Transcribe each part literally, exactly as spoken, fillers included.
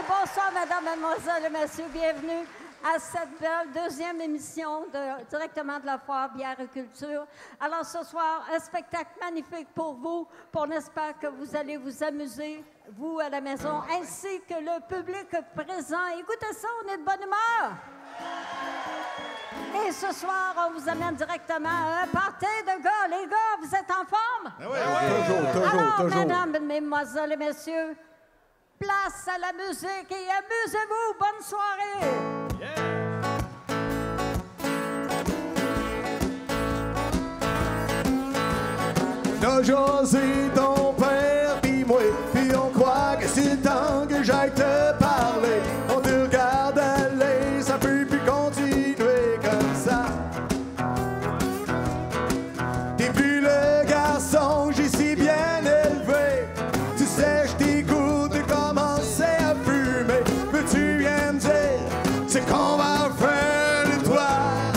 bonsoir, mesdames, mademoiselles et messieurs. Bienvenue à cette belle deuxième émission de, directement de la foire Bière et Culture. Alors, ce soir, un spectacle magnifique pour vous. Pour, on espère que vous allez vous amuser, vous, à la maison, ainsi que le public présent. Écoutez ça, on est de bonne humeur. Et ce soir, on vous amène directement à un party de gars. Les gars, vous êtes en forme? Oui, oui, oui. Toujours, toujours, Alors, toujours. mesdames, mesdemoiselles et messieurs, place à la musique et amusez-vous. Bonne soirée! Yeah. T'as jasé ton père pis moi, pis on croit que c'est le temps que j'aille te parler. On te regarde aller, ça peut plus continuer comme ça. T'es plus le garçon, j'ai si bien élevé. Tu sais, je t'écoute de commencer à fumer. Peux-tu bien me dire, c'est qu'on va faire de toi?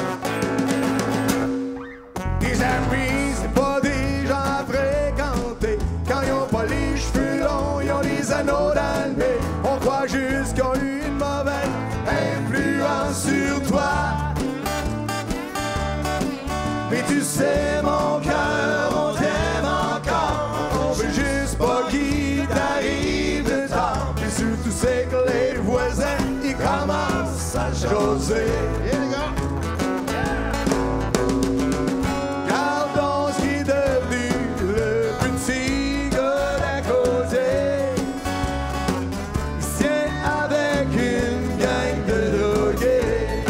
Tes amis, c'est pas des gens à fréquenter. Quand ils ont pas les cheveux longs, ils ont les anneaux dans le nez. On croit juste qu'ils ont eu une mauvaise influence sur toi. Mais tu sais, mon cœur, on t'aime encore. On veut juste pas qu'il t'arrive de tard. Mais surtout, c'est que les voisins, ils commencent à jaser. Yeah, les gars. Gardons ce qui est devenu le petit gars d'à côté. Il se tient avec une gang de drogués.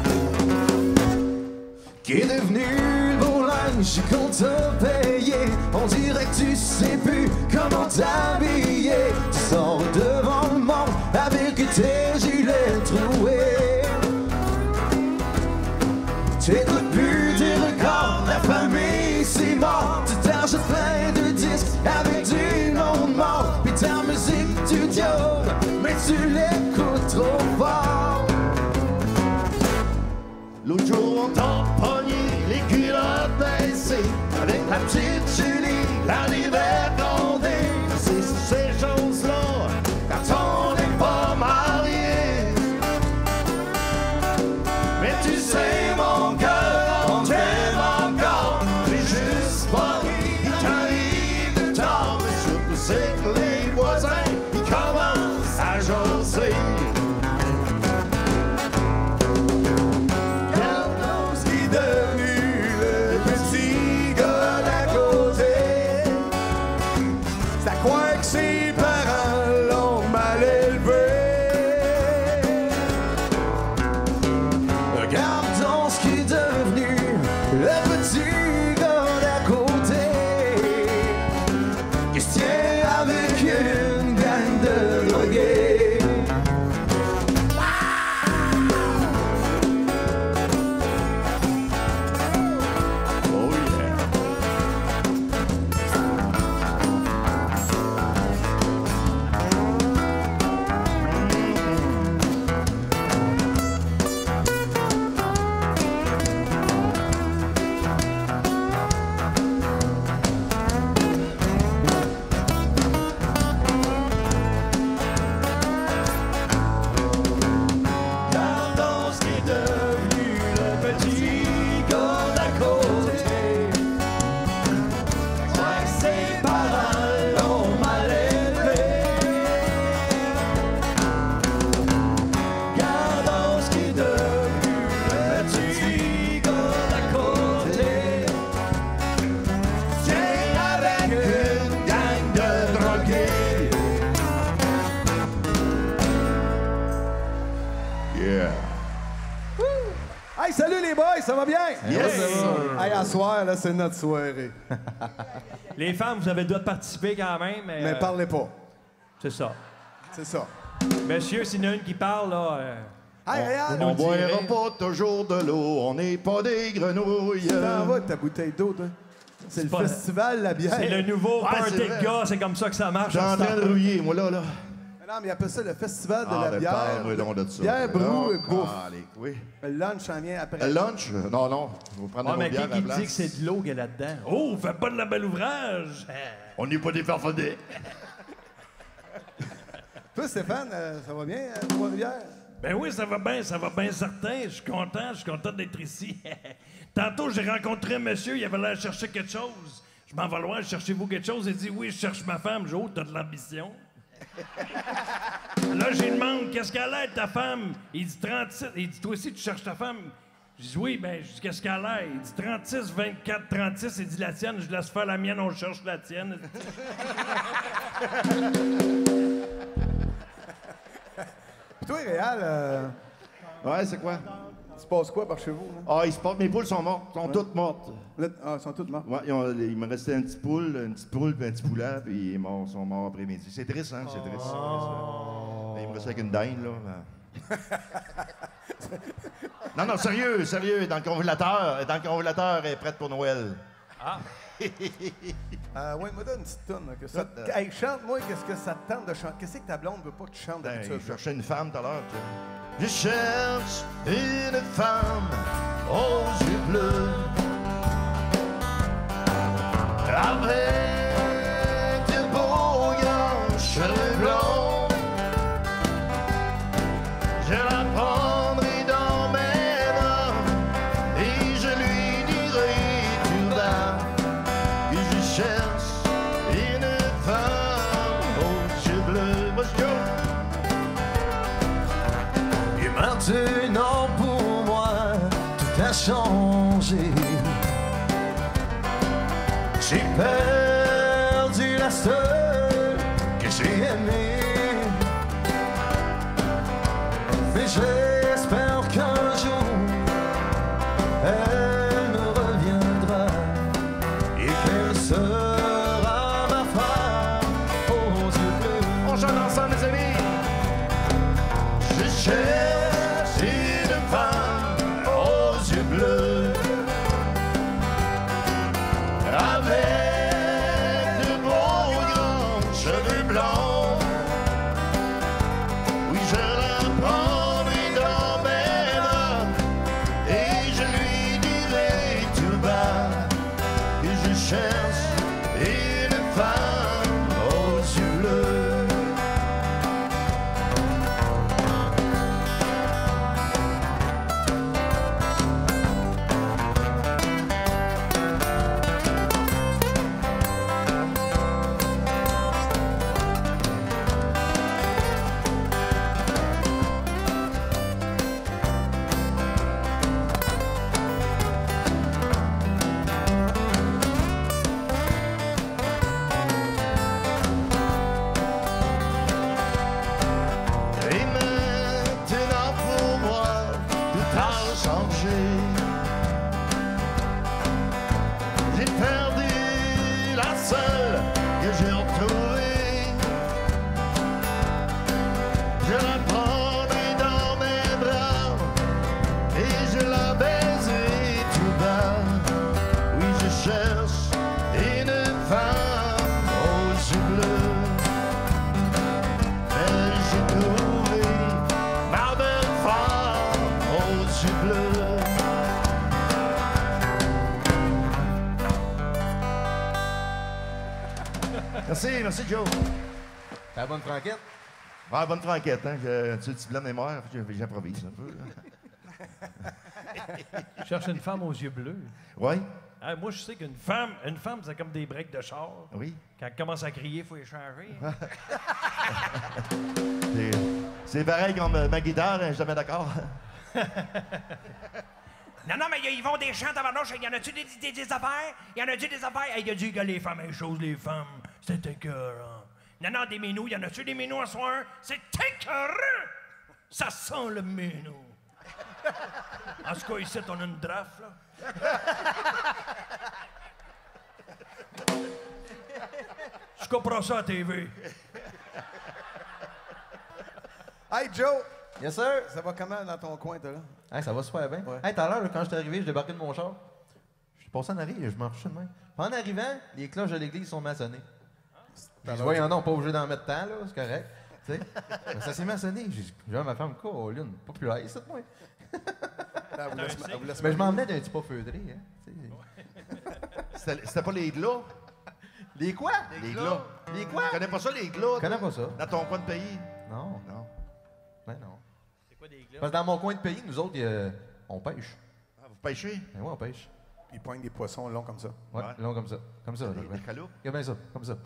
Qui est devenu je suis content payé. On dirait que tu sais plus comment t'habiller. Tu sors devant le monde avec tes gilets troués. Tu écoutes plus tes records, la famille c'est mort. Tu t'achètes plein de disques avec du monde mort. Puis ta musique tu diodes, mais tu l'écoutes trop fort. L'autre jour on t'a pogné les culottes baissées avec la petite Julie, la l'hiver condé. C'est ces choses-là quand on n'est pas marié. Mais tu sais mon cœur, on t'aime encore. Mais juste pas qu'il t'arrive de tard. Mais surtout c'est que les voisins ils commencent à jaser. Ses parents l'ont mal élevé. Regardons ce qui est devenu le petit gars d'à côté, qui se tient avec une gang de drogués. Oh yeah. Hey, salut les boys, ça va bien? Yes! Hey, à soir, là, c'est notre soirée. Les femmes, vous avez le droit de participer quand même, mais... Mais euh, parlez pas. C'est ça. C'est ça. Monsieur, s'il y en a une qui parle, là... Euh, hey, regarde! vous nous On boira direz. pas toujours de l'eau, on n'est pas des grenouilles. Tu t'en vas de ta bouteille d'eau, toi? C'est le pas- festival de la bière. C'est le nouveau Ouais, party c'est de vrai. gars, c'est comme ça que ça marche. J'ai en train de rouiller, moi, là, là. Non, mais il appelle ça le festival de Ah, la ben, bière. parle-moi donc de ça. Bière, brou et Ah, bouffe. allez, oui. Le lunch en vient après. Le lunch? Non, non. Vous prenez Ah, nos mais bières qui, à la qui place. dit que c'est de l'eau qu'il y a là-dedans? Oh, fais pas de la belle ouvrage! On n'est pas des farfadets. Toi, Stéphane, euh, ça va bien à Trois-Rivières? Ben oui, ça va bien, ça va bien certain. Je suis content, je suis content d'être ici. Tantôt, j'ai rencontré un monsieur, il avait l'air chercher quelque chose. Je m'en vais loin, cherchez-vous quelque chose? Il dit, oui, je cherche ma femme. Je dis, oh, t'as de l'ambition. Là, j'ai demandé, qu'est-ce qu'elle a, ta femme? Il dit, trente-six. Il dit, toi aussi, tu cherches ta femme? Je dis, oui, ben, je dis, qu'est-ce qu'elle a? Il dit, trente-six, vingt-quatre, trente-six. Il dit, la tienne. Je laisse faire la mienne, on cherche la tienne. Puis toi, Réal, euh, Ouais, c'est quoi? il se passe quoi par chez vous? Là? Ah, ils se portent. Mes poules sont mortes. Sont Ouais. toutes mortes. Là, ah, ils sont toutes mortes. Ouais, ils ont- il me restait un petit poule, une petite poule puis un petit poulet, puis ils morts- sont morts après-midi. C'est triste, hein? C'est triste. c'est triste, ouais. Il me restait avec une dinde, là. non, non, sérieux, sérieux. Dans le congélateur, dans le congélateur, elle est prête pour Noël. Ah. Euh, ouais, moi, donne une petite toune. là, que ça... Euh, Hey, chante-moi, qu'est-ce que ça te tente de chanter? Qu'est-ce que ta blonde veut pas que tu chantes Ben, d'habitude? je cherchais une femme tout à l'heure. tu sais. Je cherche une femme aux yeux bleus, avec de beaux grands cheveux blonds. Je la prendrai dans mes bras et je lui dirai tout bas que je cherche une femme aux yeux bleus. Let's go! Et maintenant pour moi, tout a changé. J'ai perdu la seule que j'ai aimée. Mais j'espère qu'un jour, elle me reviendra et qu'elle sera ma femme aux yeux bleus. On chante ensemble, les amis! Je cherche une femme aux yeux bleus, avec de beaux grands cheveux blancs. Oui, je la prendrai dans mes bras et je lui dirai tout bas que je cherche une femme aux yeux bleus. Et maintenant pour moi, tout a changé. J'ai perdu la seule que j'ai retrouvée. Je la prendrai dans mes bras et je la baiserai tout bas. Oui, je cherche une femme aux yeux bleus. Et j'ai trouvé ma belle femme aux yeux bleus. Merci, merci Joe. La bonne franquette? Ah, bonne franquette, hein? Je, tu tu blâmes mémoire, j'improvise un peu. Je cherche une femme aux yeux bleus. Oui, Ah, moi, je sais qu'une femme, une femme, c'est comme des breaks de char. oui. Quand elle commence à crier, il faut les changer. C'est- C'est pareil comme euh, ma guitare, hein, je suis jamais d'accord. Non, non, mais ils vont des chants tabarnouche. Il y en a-tu des, des, des affaires? Il y en a-tu des affaires? Il y a dit que les femmes, les choses, les femmes, c'est écœurant. Non, non, des menus. Il y en a-tu des menus à soir? C'est écœurant! Ça sent le menu. En tout cas, ici, on a une draft, là. Je comprends ça à la T V. Hey, Joe! Yes, sir! Ça va comment dans ton coin, toi, là? Hey, ça va super bien. Ouais. Hey, tout à l'heure, là, quand je suis arrivé, je débarquais de mon char. Je suis passé en arrière, je marchais de même. Puis en arrivant, les cloches de l'église sont maçonnées. Je dis, voyons non, pas obligé d'en mettre tant, là, c'est correct. Tu sais. Mais ça s'est maçonné. J'ai dit, j'ai dit à ma femme, quoi, Lune, populaire, ici, moi. Elle vous laisse- elle vous laisse- Mais je m'emmenais d'un petit pas feutré, hein. Tu sais. C'était c'était pas les glas? Les quoi? Les glas. Les quoi? Tu connais pas ça, les glas? Je connais toi? pas ça. Dans ton coin de pays? Non. Non. Ben non. C'est quoi des globes? Parce que dans mon coin de pays, nous autres, euh, on pêche. Ah, vous pêchez? Ben oui, on pêche. Ils poignent des poissons longs comme ça. Ouais, Ouais. long comme ça. Comme ça, là. Des, des caloupes? Regarde bien ça, comme ça.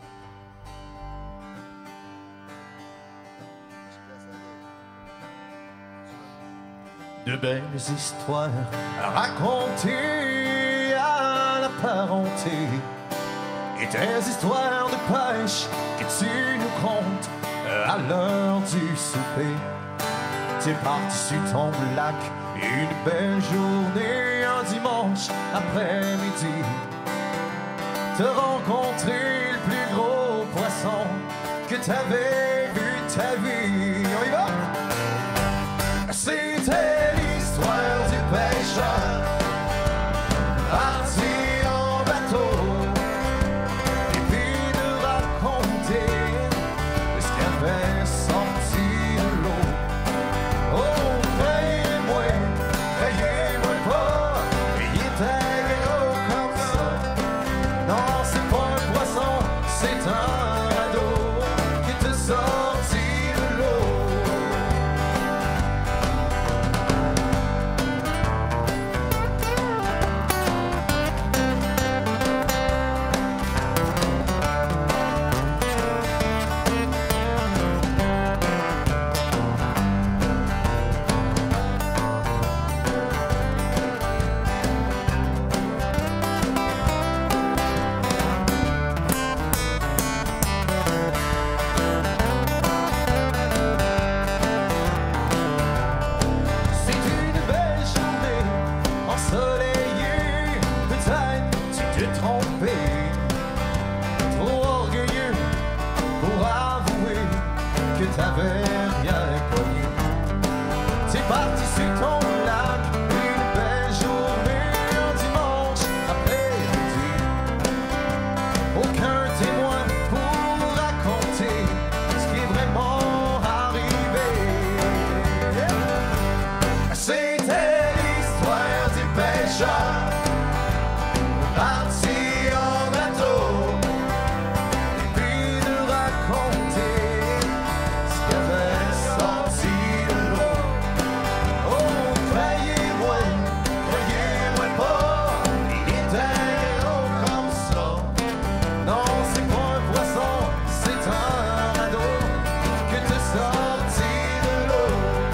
De belles histoires à raconter à la parenté. Et tes histoires de pêche que tu nous contes à l'heure du souper. T'es parti sur ton lac une belle journée, un dimanche après-midi. T'as rencontré le plus gros poisson que t'avais vu de ta vie. On y va! C'était l'histoire du pêcheur parti en bateau et puis de raconter ce qu'il avait sorti de l'eau. Oh, croyez-moi, croyez-moi pas, il était gros comme ça. Non, c'est pas un poisson, c'est un radeau qui te sorti de l'eau. C'est une belle journée ensoleillée. Peut-être tu t'es trompé, trop orgueilleux pour avouer que t'avais rien pogné. T'es parti sur ton lac une belle journée, un dimanche après-midi. Aucun témoin pour raconter ce qui est vraiment arrivé. C'était l'histoire du pêcheur parti en bateau et puis de raconter ce qu'il avait sorti de l'eau. Oh, croyez-moi, croyez-moi pas, il était gros comme ça. Non, c'est pas un poisson, c'est un radeau que t'as sorti de l'eau.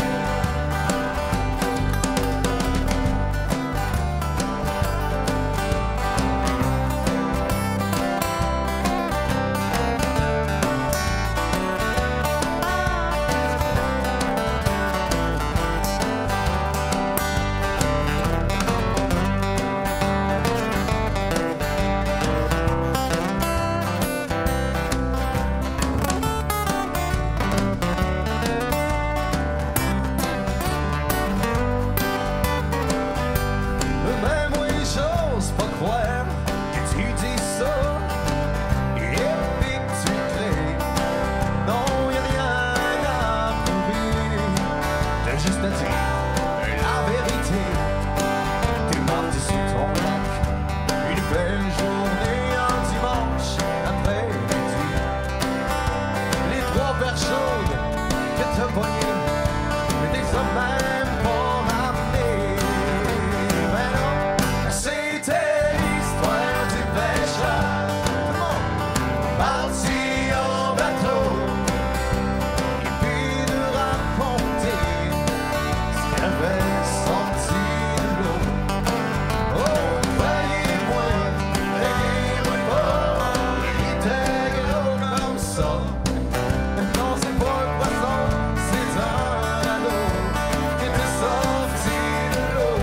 Même oui, j'ose pas croire que tu dis ça et puis que tu crées. Non, y'a rien à prouver, t'as juste à dire la vérité. T'es parti sur ton lac une belle journée, un dimanche après-midi. Les trois verres chaudes que t'as pognées, mais t'es ça même pas ramené. Ben non, c'était l'histoire du pêcheur parti en bateau et puis de raconter ce qu'il avait sorti de l'eau. Oh, croyez-moi, croyez-moi pas, il était gros comme ça. Non, c'est pas un poisson, c'est un radeau qui t'est sorti de l'eau.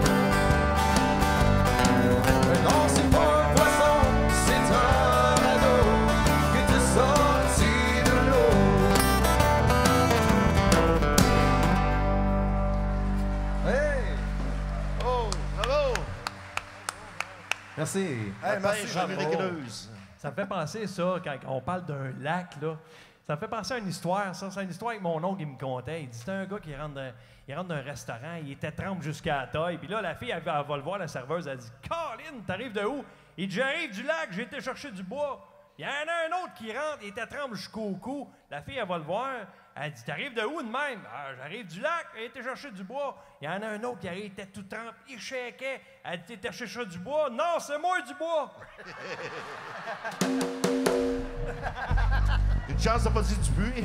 Non, c'est pas un poisson, c'est un radeau qui t'est sorti de l'eau. Hey! Oh, bravo! Merci. Hey, La merci, pêche bravo. miraculeuse. Ça me fait penser, ça, quand on parle d'un lac, là. Ça me fait penser à une histoire, ça. C'est une histoire que mon oncle il me contait. Il dit c'était un gars qui rentre dans, il rentre dans un restaurant, il était trempe jusqu'à la taille. Puis là, la fille, elle, elle va le voir, la serveuse, elle dit « Colin, t'arrives de où? » Il dit « J'arrive du lac, j'ai été chercher du bois. » Il y en a un autre qui rentre, il était tremble jusqu'au cou. La fille, elle va le voir. Elle dit, t'arrives de où de même? Ah, j'arrive du lac, elle était chercher du bois. Il y en a un autre qui arrive, il était tout trempe, il shakeait. Elle dit, t'es chercher du bois? Non, c'est moi du bois! Une chance, t'as pas dit du puits.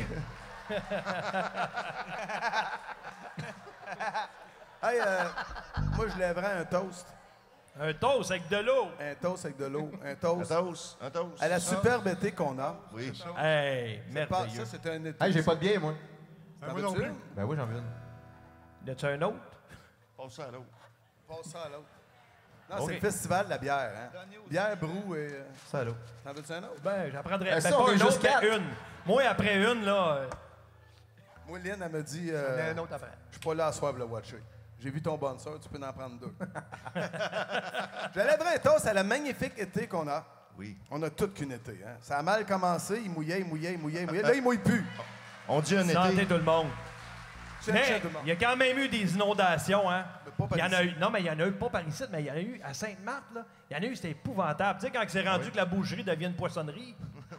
Hey, euh, moi, je lèverais un toast. Un toast avec de l'eau. Un toast avec de l'eau. Un Un toast. toast, un toast. À la superbe été qu'on a. Oui. Hey, C'est pas- merveilleux. Ça, c'est un été. Hey, j'ai pas de bière, moi. T'en veux-tu une? Ben oui, j'en veux une. Y a-tu un autre? Passe ça à l'autre. Passe ça à l'autre. Non, Ok. c'est le festival de la bière, hein? Bière, brou et... euh, Ça, là. T'en veux-tu un autre? Ben, j'en prendrais Ben, ben, ça, pas on est une juste autre, mais quatre. une. Moi, après une, là... euh, Moi, Lynn, elle me dit... j'en ai Euh, un autre après. je suis pas là à soir pour le watcher. J'ai vu ton bon sœur, tu peux en prendre deux. Je lèverais un toast à la magnifique été qu'on a. Oui. On a tout qu'une été, hein? Ça a mal commencé, il mouillait, il mouillait, il mouillait, il mouillait. Là, il mouille plus. On dit un Santé été. tout le monde. C'est Mais le tout le monde. il y a quand même eu des inondations, hein? Mais pas par Il y en a ici. eu, non, mais il y en a eu, pas par ici, mais il y en a eu à Sainte-Marthe, là. Il y en a eu, c'était épouvantable. Tu sais, quand c'est rendu que la boucherie devient une poissonnerie.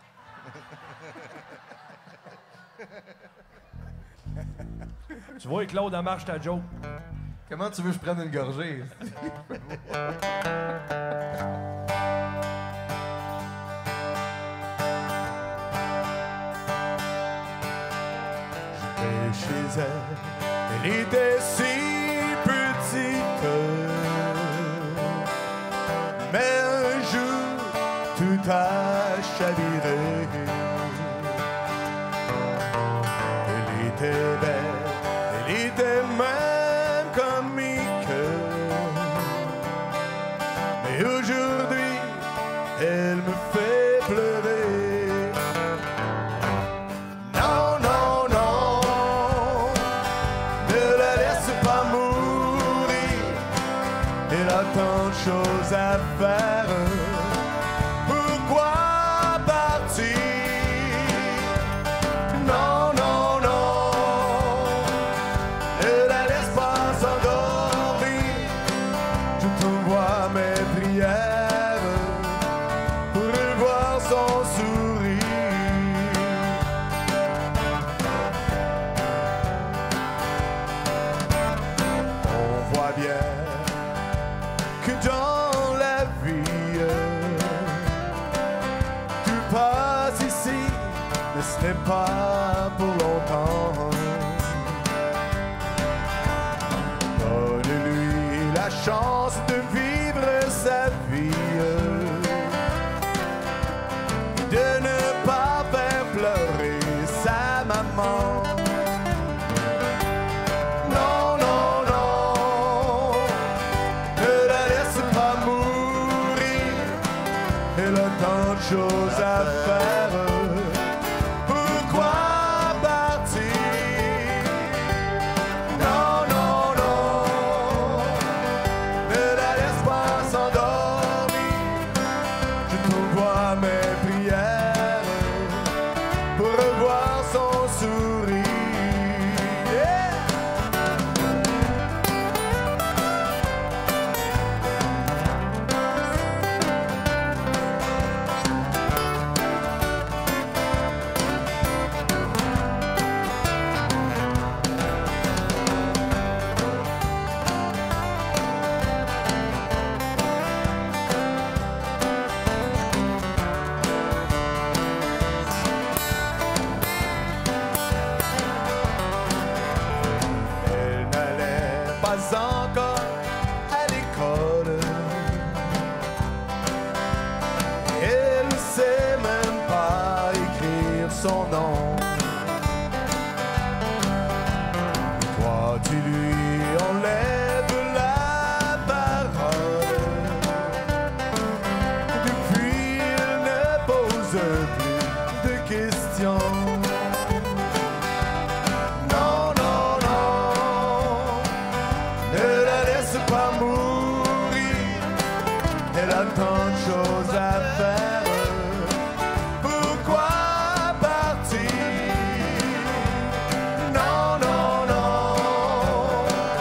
Tu vois, Claude, elle marche ta joke. Comment tu veux que je prenne une gorgée? Et chez elle, elle était si petite. Mais un jour, tout a chaviré. Elle était belle, elle était même comique. Mais aujourd'hui, elle me fait pleurer. Non, non, non, ne la laisse pas mourir. Elle a tant de choses à faire. Pourquoi partir? Non, non, non, ne la laisse pas s'endormir. Je t'envoie mes prières pour revoir son sourire. On voit bien que dans la vie, tout passe ici, mais ce n'est pas pour longtemps. Donne-lui la chance de vivre sa vie, de ne pas faire pleurer sa maman. Non, non, non, ne la laisse pas mourir. Elle a tant de choses à faire. Pourquoi partir? Non, non, non, ne la laisse pas s'endormir. Je t'envoie mes prières pour revoir son sourire. Yeah! Elle n'allait pas encore à l'école. Elle ne sait même pas écrire son nom. Toi, tu lui enlèves la parole. Depuis, elle ne pose plus de questions. Non, non, non, ne la laisse pas mourir. Elle a tant de choses à faire. Pourquoi partir? Non, non, non,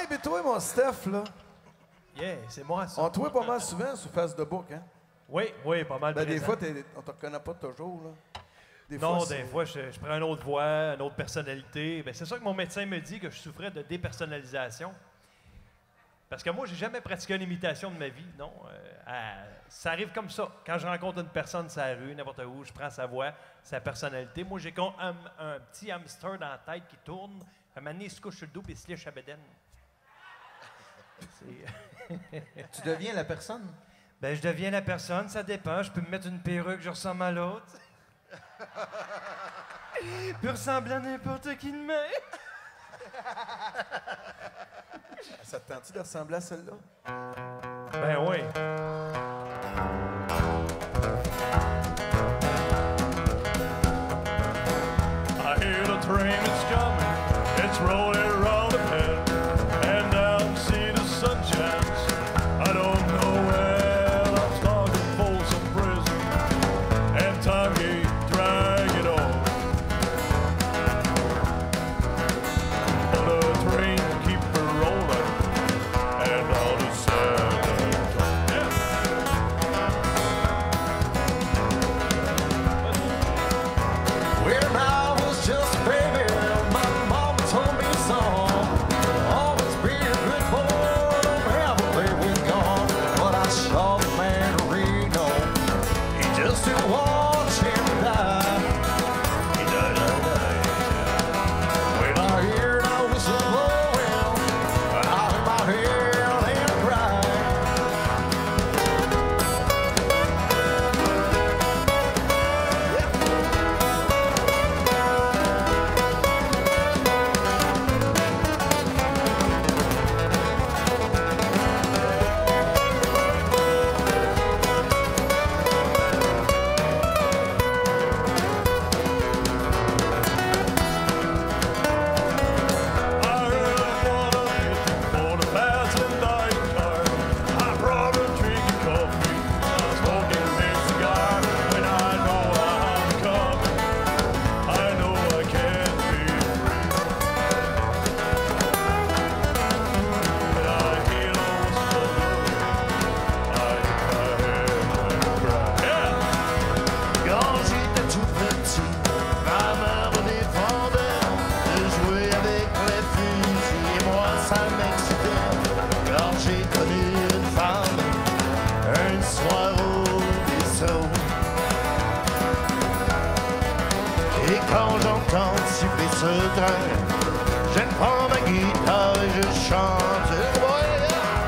Ouais, mais toi, mon Steph, là, Yeah, c'est moi, ça. on te voit pas mal souvent sur Face de Book, hein? Oui, oui, pas mal. Ben, des présent. fois, t'es- on te reconnaît pas toujours, là. Des Non, fois, des c'est- fois, je, je prends une autre voix, une autre personnalité. Ben, c'est ça que mon médecin me dit, que je souffrais de dépersonnalisation. Parce que moi, j'ai jamais pratiqué une imitation de ma vie, non. Euh, à- ça arrive comme ça. Quand je rencontre une personne sur la rue, n'importe où, je prends sa voix, sa personnalité. Moi, j'ai comme un, un petit hamster dans la tête qui tourne. À un moment donné, il se couche sur le dos et il se lèche à bedaine. C'est... Tu deviens la personne? Ben, je deviens la personne, ça dépend. Je peux me mettre une perruque, je ressemble à l'autre. Peut ressembler à n'importe qui de même. Ça te tente-tu de ressembler à celle-là? Ben oui. I hear the train is coming, it's rolling around the bend, and down see the sun shines. I don't know where I'm starting for some prison, and time keep dragging on. But the train keep rolling, and all the sad yeah. When I was just a baby, my mama told me so. Always be a good boy, don't ever leave me gone. But I saw the man in Reno, he just didn't want him to die. He died that day. When I hear that whistle blowing, I hit my head and cry. I heard water for the passing dying car. I brought a drink of coffee, smoking a big cigar. When I know I'm coming, I know I can't be free. When I hear those songs, I hit my head and cry. Yeah. Quand j'étais tout petit, ma mère me défendait de jouer avec les fusils et moi ça m'excitait. Quand j'ai connu une femme, un soir au vaisseau. Et quand j'entends siffler ce train, je prends ma guitare et je chante. Ouais.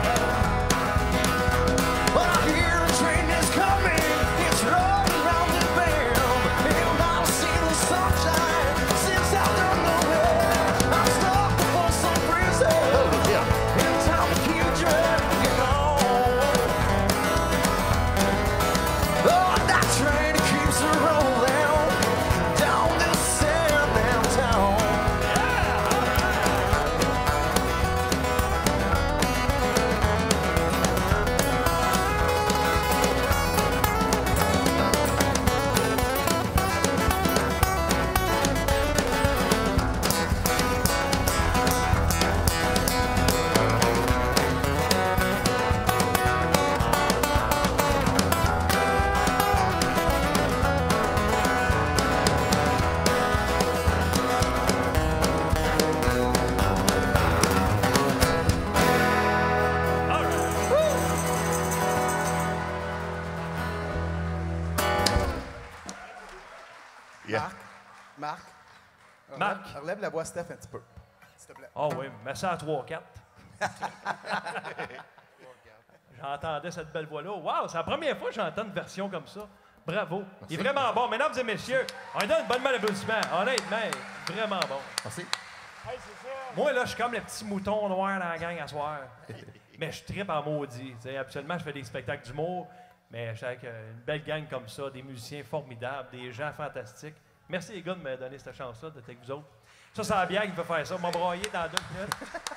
But I hear a train is coming, it's rolling round the bend, and I see the sunshine since out of nowhere. I'm stuck for some reason, and time keeps dragging on. Oh, that train keeps rolling down this sand town. Marc, Marc, Marc. relève- relève la voix Steph un petit peu, s'il te plaît. Ah oui, mets ça à trois quatre. J'entendais cette belle voix-là. Wow, c'est la première fois que j'entends une version comme ça. Bravo. Il est vraiment bon. Mesdames et messieurs, on lui donne une bonne main d'applaudissement. Honnêtement, il est vraiment bon. Merci. Moi, là, je suis comme le petit mouton noir dans la gang à soir. Mais je trippe en maudit. Tu sais, habituellement, je fais des spectacles d'humour, mais je suis avec euh, une belle gang comme ça, des musiciens formidables, des gens fantastiques. Merci les gars de me donner cette chance-là d'être avec vous autres. Ça, c'est la bière qui me fait faire ça. M'a broyé dans deux minutes.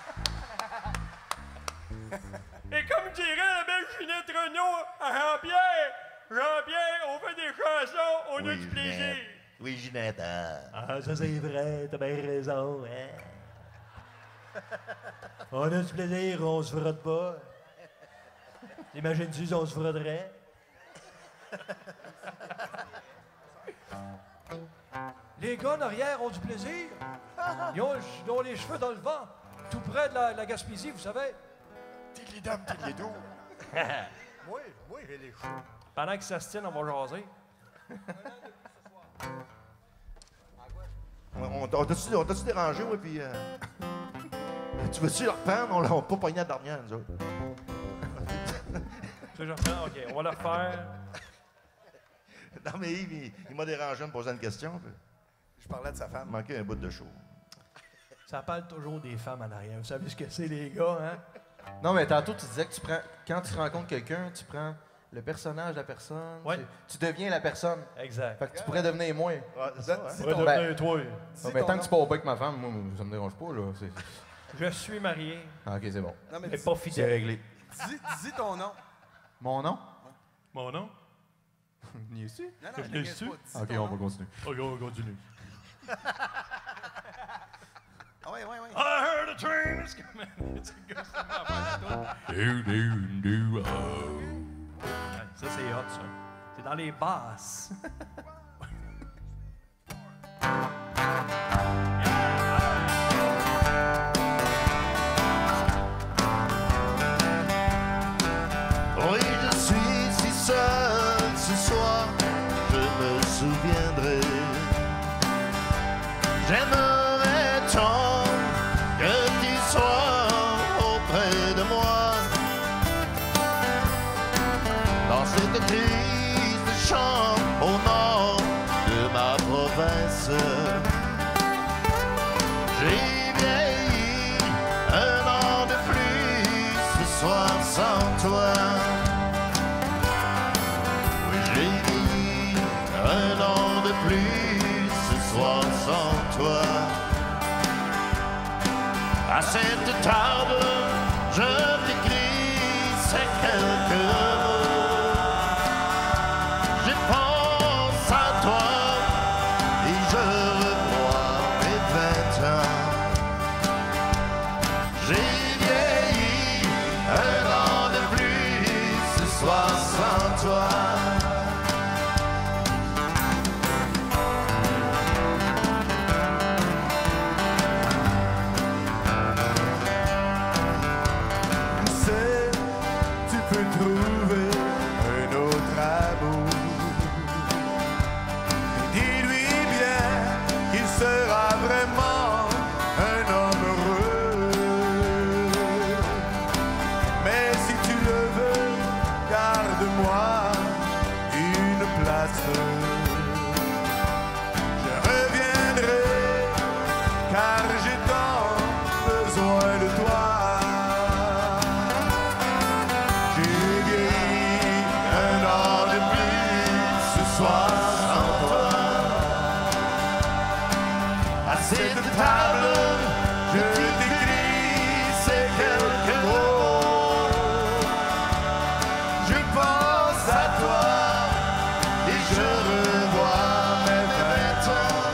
Et comme dirait la belle Ginette Renault à Jean-Pierre, Jean-Pierre, on fait des chansons, on a du plaisir. Oui, Ginette. hein. Ah, ça c'est vrai, t'as bien raison. Hein? On a du plaisir, on se frotte pas. Imagine-tu si on se frotterait? Les gars en arrière ont du plaisir. Ils ont, ils ont les cheveux dans le vent, tout près de la, la Gaspésie, vous savez. T'es les dames, t'es les dos. Moi, moi, j'ai les cheveux. Pendant qu'ils s'astinent, on va jaser. On, on, on t'a-tu on t'a-tu dérangé, oui, puis... Euh... Tu veux-tu le reprendre? On l'a pas pogné à la dernière, nous autres. Tu veux que je reprends? OK, on va le refaire. Non, mais Yves, il, il m'a dérangé en me posant une question. Puis... Je parlais de sa femme. Il manquait un bout de show. Ça parle toujours des femmes en arrière. Vous savez ce que c'est, les gars, hein? Non, mais tantôt, tu disais que tu prends... Quand tu rencontres quelqu'un, tu prends le personnage de la personne. Ouais. Tu, tu deviens la personne. Exact. Fait que tu pourrais devenir moi. Ouais, c'est ça, hein? Dis On va ton- Ben- devenir toi. Ah, ben, tant que tu pars pas avec ma femme, moi, ça me dérange pas, là. C'est... Je suis marié, Ah, OK, c'est bon. Non, mais mais dis, pas C'est fidèle. réglé. dis, dis ton nom. Mon nom? Mon nom? N'y est-tu? Non, non, Je je l'ai t'inquiète su. pas. Dis OK, ton on va nom. continuer. OK, on continue. Ah ouais, ouais, ouais. I heard a train is coming. C'est le gars, c'est ma affaire, Do, do, do, oh. toi. Ouais, ça, c'est hot, ça. C'est dans les basses. Oui, je suis si seul ce soir, je me souviendrai. J'aimerais tant que tu sois auprès de moi. Dans cette triste chambre au nord de ma province, j'ai vieilli un an de plus ce soir sans toi. Oui, j'ai vieilli un an de plus ce soir sans toi. À cette table, je t'écris ces quelques mots. Je pense à toi et je revois mes vingt ans. J'ai vieilli un an de plus ce soir sans toi. sais, tu peux trouver un autre amour. Dis-lui bien qu'il sera vraiment un homme heureux. Mais si tu le veux, garde-moi une place. Je reviendrai car j'ai tant besoin de toi. J'ai vieilli un an de plus ce soir sans toi. À cette table, je t'écris ces quelques mots. Je pense à toi et je revois mes vingt ans.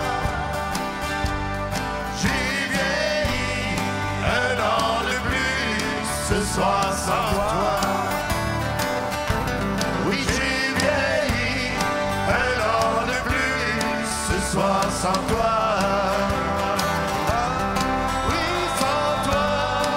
J'ai vieilli un an de plus ce soir sans toi. Oui, j'ai vieilli un an de plus ce soir sans toi. Oui, sans toi.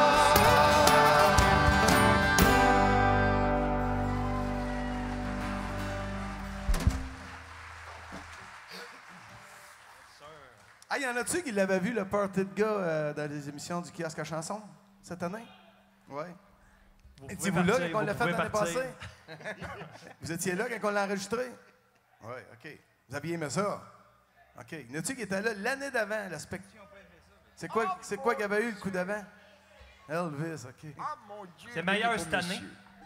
Ah, y en a-tu qui l'avaient vu, le party de gars, euh, dans les émissions du kiosque à chansons, cette année? Oui. Vous pouvez Étiez-vous là partir, quand on vous l'a fait pouvez l'année partir. passée? Vous étiez là quand on l'a enregistré? Oui, OK. Vous aviez aimé ça? OK. Y en a-tu qui étaient là l'année d'avant, le spectacle? C'est quoi, c'est quoi qu'il y avait eu le coup d'avant? Elvis, OK. Ah, C'est meilleur cette année.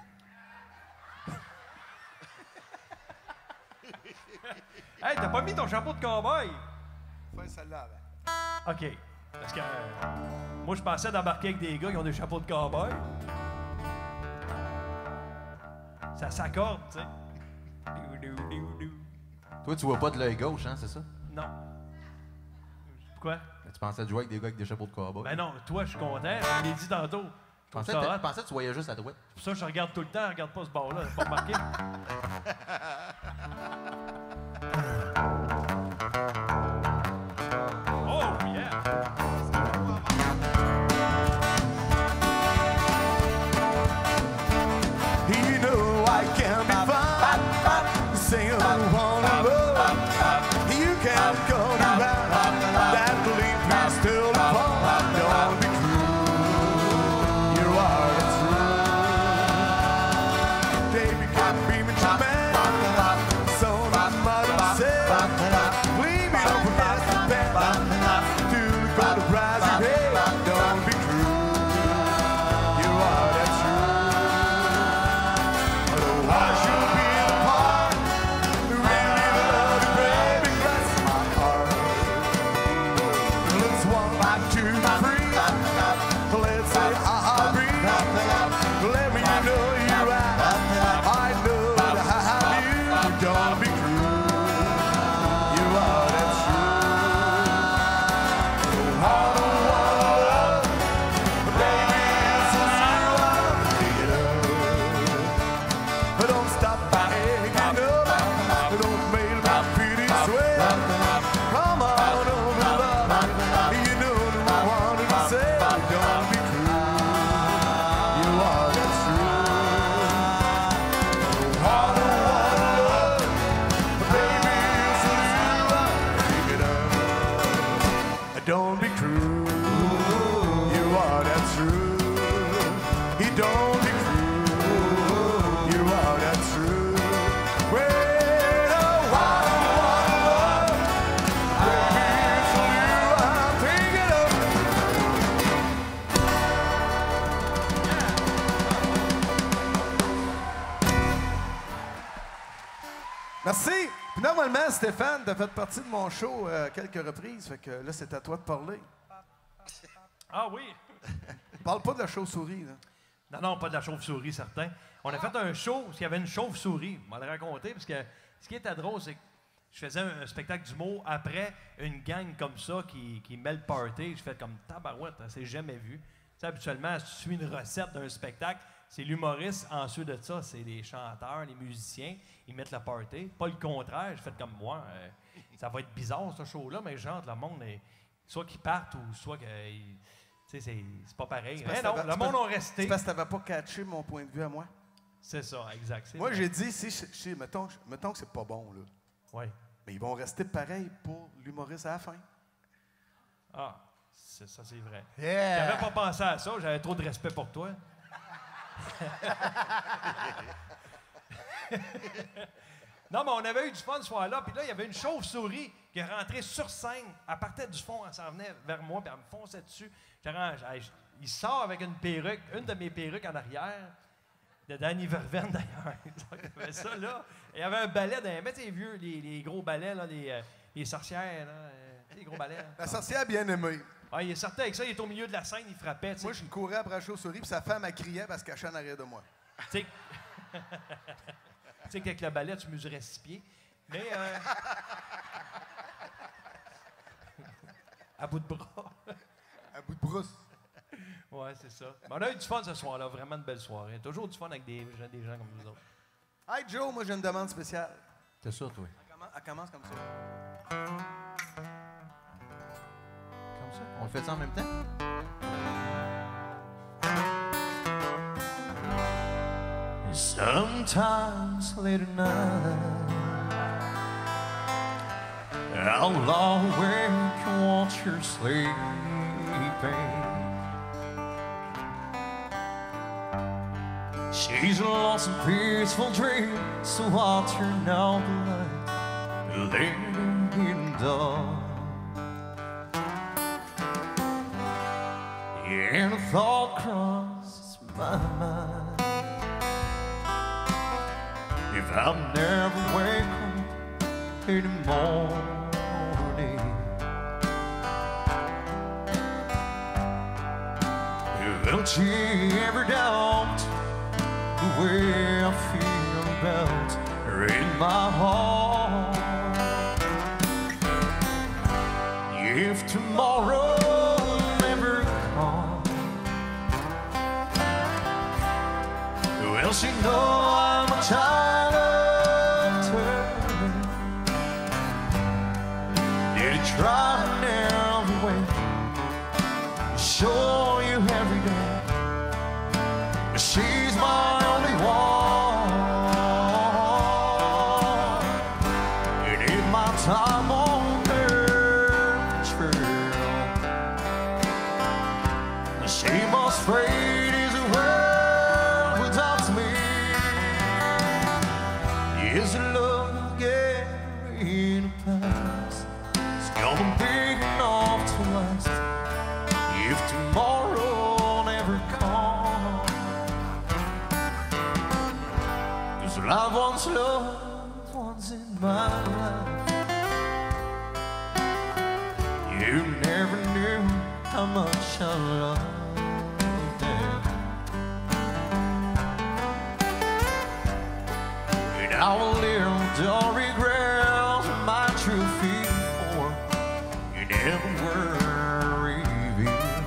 Hey, t'as pas mis ton chapeau de cowboy? Fais celle-là avant. OK. Parce que euh, moi, je pensais d'embarquer avec des gars qui ont des chapeaux de cowboy. Ça s'accorde, tu sais. Dou, dou, dou, dou. Toi, tu vois pas de l'œil gauche, hein, c'est ça? Non. Pourquoi? Tu pensais jouer avec des gars avec des chapeaux de cowboy? Ben non, toi, je suis content. Je l'ai dit tantôt. Je pensais, que pensais que tu voyais juste à droite. C'est pour ça que je regarde tout le temps. Je regarde pas ce bord-là. Pas remarqué? Oh, yeah! You know I can be fine, sing along the love. You can't go around that belief is still apart. Don't be true, you are true. Baby can't be much man, so my mother said, leave me don't forget the bed, to go to Brazil, hey, don't be true, you are that true. I should be the part who really love you, baby, bless my heart. Let's one, two, three. Let's say I breathe. Let me know you're right. I know that I have you. Don't be true. You are that true. I don't wanna love, baby, it's just you I'm thinking of. Don't stop hanging up. Don't make my pretty sweat. Come on over, love. You know that I wanted to say, don't be true. You are that true. I don't wanna love, baby, it's just you I'm thinking of. Don't be true. You are that true. He don't be true. You are that true. Well, oh, I don't wanna love, baby, it's you I'm thinking of. Merci. Puis normalement, Stéphane, t'as fait partie de mon show euh, à quelques reprises, fait que là, c'est à toi de parler. Ah oui! Parle pas de la chauve-souris, là. Non, non, pas de la chauve-souris, certain. On a fait un show où il y avait une chauve-souris. On va le raconter, parce que ce qui était drôle, c'est que je faisais un, un spectacle d'humour après une gang comme ça qui, qui met le party. Je fais comme tabarouette, ça s'est jamais vu. Tu sais, habituellement, si tu suis une recette d'un spectacle, c'est l'humoriste. Ensuite de ça, c'est les chanteurs, les musiciens. Ils mettent le party. Pas le contraire. Je fais comme moi. Euh, ça va être bizarre, ce show-là, mais genre, le monde, est, soit qu'ils partent ou soit qu'ils... Tu sais, c'est, c'est pas pareil. parce Eh que non, t'avais- le c'est monde parce- a resté. C'est parce que t'avais pas catché mon point de vue à moi. C'est ça, exact. c'est Moi, vrai. j'ai dit, si, si, si, mettons, que- mettons que c'est pas bon, là. Ouais. Mais ils vont rester pareil pour l'humoriste à la fin. Ah, c'est, ça, c'est vrai. Yeah! J'avais pas pensé à ça. J'avais trop de respect pour toi. Non, mais on avait eu du fun ce soir-là. Puis là, il y avait une chauve-souris qui est rentrée sur scène. Elle partait du fond, elle s'en venait vers moi, puis elle me fonçait dessus. J'arrange, elle- il sort avec une perruque, une de mes perruques en arrière, de Danny Verven d'ailleurs. Il avait ça là. Il y avait un balai dans les, mais tu sais, vieux, les, les gros balais, là, les, euh, les sorcières, là, euh, les gros balais. Là. La sorcière bien aimée. Ah, il est sorti avec ça, il est au milieu de la scène, il frappait. tu sais. Moi, je courais après la chauve-souris, puis sa femme, elle criait parce qu'elle cachait en arrière de moi. Tu sais, tu sais qu'avec le balai, tu mesurais six pieds. Mais. Euh, à bout de bras. À bout de brousse. Ouais, c'est ça. Mais on a eu du fun ce soir-là, vraiment une belle soirée. Toujours du fun avec des gens, des gens comme nous autres. Hey Joe, moi j'ai une demande spéciale. C'est ça, toi. Elle commence, elle commence comme ça. Comme ça. On le fait ça en même temps? Sometimes late at night I'll lie awake and watch her sleeping. She's lost in peaceful dreams, so I'll turn out the light, let it in dark. And a thought crosses my mind. If I never wake up in the morning, will she ever doubt the way I feel about her in my heart? If tomorrow she know I'm a child of her? Did he try in every way, show you every day? She's my only one. And in my time on her trail, she must fade as a world without me. Is it love again in the past? It's gonna be enough to last if tomorrow never comes. Cause I've once loved once in my life. You never knew how much I loved them. And I will live the regrets of my true feeling for you never were revealed.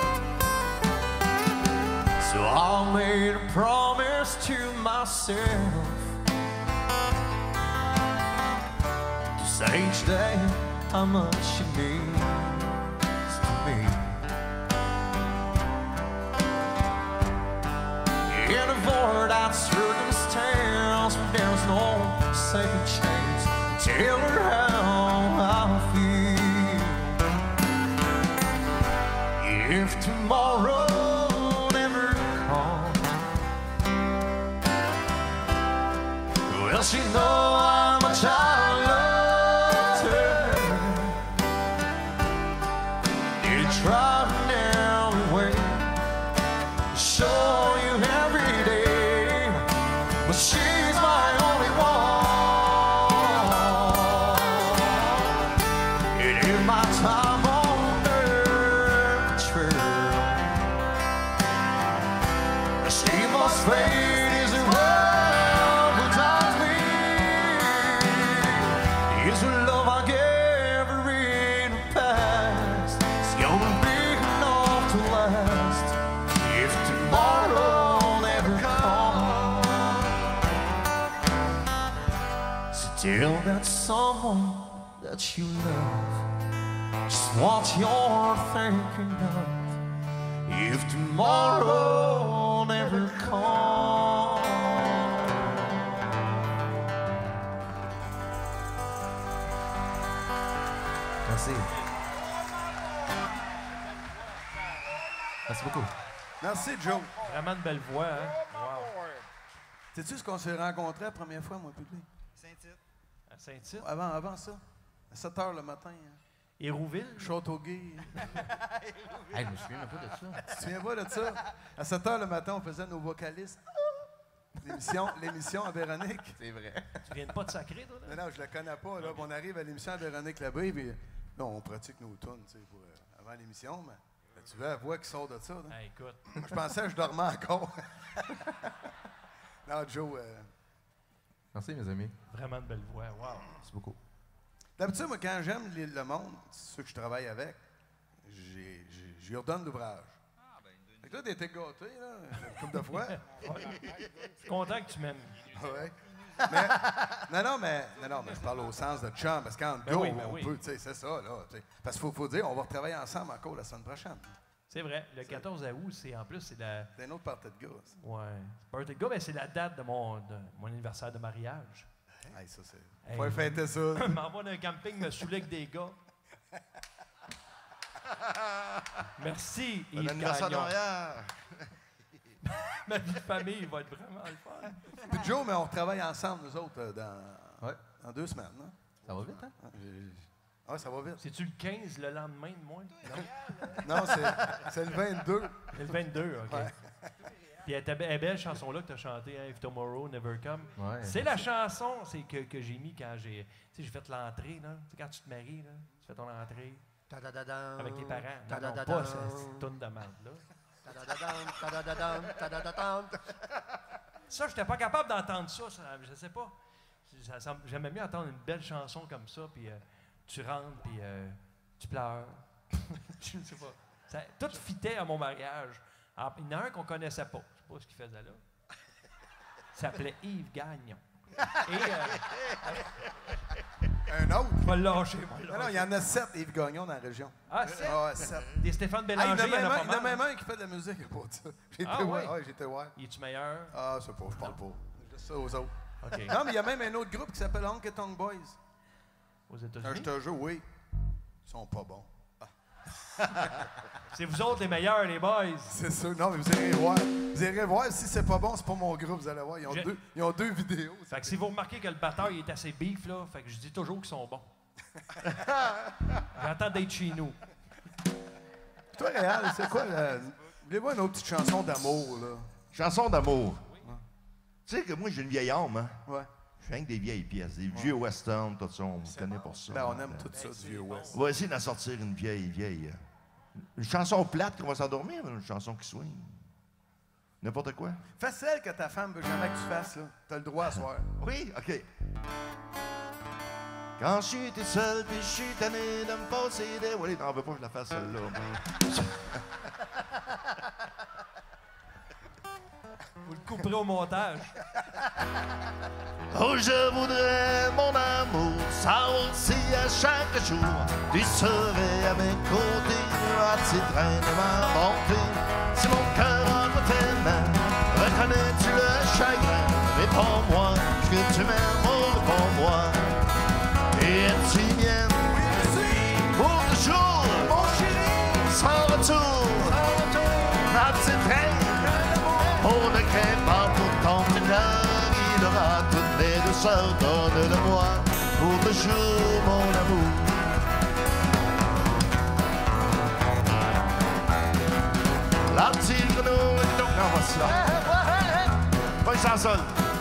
So I made a promise to myself to say each day how much you means to me. In a void out circumstance, there's no second chance. Tell her how I feel. If tomorrow never comes, well, she know I'm a child of her. You try in every way, show you every day, but she's my only one. And in my time on earth trail, she must fade as a world without me. Is the love I gave her in the past, it's gonna be enough to last if tomorrow never comes. So tell that someone that you love just what you're thinking of if tomorrow never comes. Merci. Merci beaucoup. Merci, Joe. Vraiment de belle voix, hein? Wow. Sais-tu ce qu'on s'est rencontrés la première fois, moi, public? À Saint-Tite. Avant, avant ça. À sept heures le matin. Hein. Hérouville. Châteauguay. Hey, je me souviens même pas de ça. Tu te souviens pas de ça? À sept heures le matin, on faisait nos vocalistes. L'émission, l'émission à Véronique. C'est vrai. Tu viens de pas de sacré, toi, là? Mais non, je la connais pas. Là. On arrive à l'émission à Véronique Labbé, puis là, on pratique nos tunes, tu sais, pour, euh, avant l'émission, mais là, tu vois la voix qui sort de ça. Là. Ah, écoute. Je pensais que je dormais encore. Non, Joe. Euh... Merci, mes amis. Vraiment de belle voix. Wow. Merci beaucoup. D'habitude, moi, quand j'aime les- le monde, ceux que je travaille avec, j'ai- j'ai- je lui redonne l'ouvrage. Fait que là, t'étais gâté, là, une couple de fois. Je suis content que tu m'aimes. Ouais. Mais, non, non, mais, non, non, mais je parle au sens de chum, parce qu'en Ben go, oui, ben on oui. peut, tu sais, c'est ça, là. tu sais. Parce qu'il faut, faut dire, on va retravailler ensemble encore la semaine prochaine. C'est vrai. Le quatorze août, c'est en plus, c'est la. C'est une autre partie de gars, ça. Ouais. C'est pas birthday de gars, mais c'est la date de mon, de mon anniversaire de mariage. Hey, ça, c'est... Hey. Faut fêter ça. Je m'envoie d'un camping, me saouler avec des gars. Merci, Bon Yves anniversaire Gagnon. d'Montréal. Ma vie de famille va être vraiment le fun. Puis Joe, mais on retravaille ensemble, nous autres, euh, dans, Ouais. dans deux semaines, non? Ça va vite, hein? Ah, j'ai- ah, ça va vite. C'est-tu le quinze, le lendemain de moi? Non. Non, c'est, c'est le vingt-deux. C'est le vingt-deux, OK. Ouais. Puis elle était be- elle est belle chanson-là que tu as chantée, hein, If Tomorrow Never Come. Ouais. C'est la chanson c'est que, que j'ai mis quand j'ai tu sais, j'ai fait l'entrée. Là. Tu sais, quand tu te maries, là, tu fais ton entrée Ta-da-da-dam, avec tes parents. Non, non, ta-da-da-dam, pas cette toune de merde, là. ta-da-da-dam, ta-da-da-dam, ta-da-da-dam. Ça, j'étais pas capable d'entendre ça, ça. Je sais pas. Ça- ça- J'aimais mieux entendre une belle chanson comme ça, puis euh, tu rentres, puis euh, tu pleures. Je ne sais pas. Ça, tout fitait à mon mariage. Alors, il y en a un qu'on connaissait pas. Je sais pas ce qu'il faisait là. Il s'appelait Yves Gagnon. Et... Euh, Un autre? va le lâcher, va le Non, non, lâcher. il y en a sept Yves Gagnon dans la région. Ah, sept? Ah, ouais, sept. Des Stéphane Ah, il y en Bélanger, a il y en même a un- pas il y en a mal. même un qui fait de la musique à propos de ça. J'ai Ah, été ouais? voir. Ouais, j'ai été voir. Il est-tu meilleur? Ah, c'est pas, je parle pas. Juste ça aux autres. OK. Non, mais il y a même un autre groupe qui s'appelle Honky Tonk Boys. Aux Ah, je États-Unis? te jure, oui. Ils sont pas bons. C'est vous autres les meilleurs, les boys. C'est sûr. Non, mais vous irez voir. Vous irez voir. Si c'est pas bon, c'est pas mon groupe. Vous allez voir. Ils ont, J'ai- deux, ils ont deux vidéos. Fait que si vous remarquez que le batteur il est assez beef, là, fait que je dis toujours qu'ils sont bons. J'entends d'être chez nous. Toi, Réal, c'est quoi la... Voulez-vous une autre petite chanson d'amour, là? Chanson d'amour. Tu sais que moi, j'ai une vieille âme, hein? Ouais. Je fais rien que des vieilles pièces, des vieux westerns, tout ça, on me connaît pour ça. Ben, on aime Euh, tout ça du vieux West. On va essayer d'en sortir une vieille, vieille. euh, Une chanson plate qu'on va s'endormir, mais une chanson qui swing. N'importe quoi. Fais celle que ta femme veut jamais que tu fasses, là. T'as le droit à soir. Oui, OK. Quand je suis tout seul, puis je suis tanné de me passer des... Oui, t'en veux pas que je la fasse, celle-là. mais- Vous le couperez au montage. Oh, je voudrais, mon amour, savoir si à chaque jour tu serais à mes côtés, à t'étreindre ma bonté. Si mon cœur entre tes mains, reconnais-tu le chagrin? Réponds-moi, est-ce que tu m'aimes, oh, réponds-moi. Et es-tu mienne? Pour toujours, mon chéri, sans retour, à t'étreindre. On ne craint pas pour ton mineur, il aura toutes les douceurs, donne-le-moi pour toujours, mon amour. La petite grenouille, donc, non, voici là. Pas une chanson.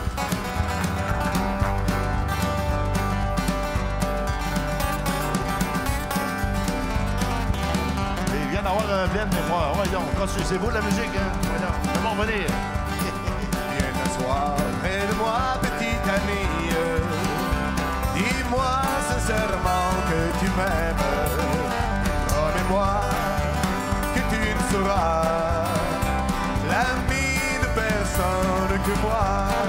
Il vient d'avoir un plein de mémoire. Ouais, donc, continue, c'est beau la musique, hein? Ouais, donc, c'est bon, venir. Viens t'asseoir près de moi, petite amie. Dis-moi sincèrement que tu m'aimes. Promets-moi que tu ne seras l'ami de personne que moi.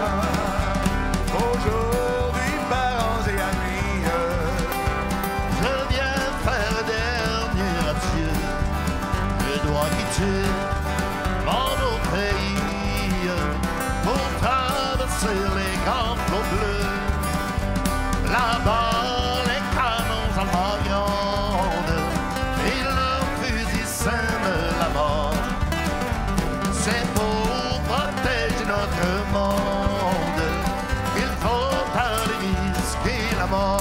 Aujourd'hui, parents et amis, Je viens faire un dernier adieu. Je dois quitter mon autre pays pour traverser les grands flots bleus. Là-bas, les canons en bas grande et leurs fusils sèment la mort. C'est pour protéger notre monde qu'il faut aller risquer la mort.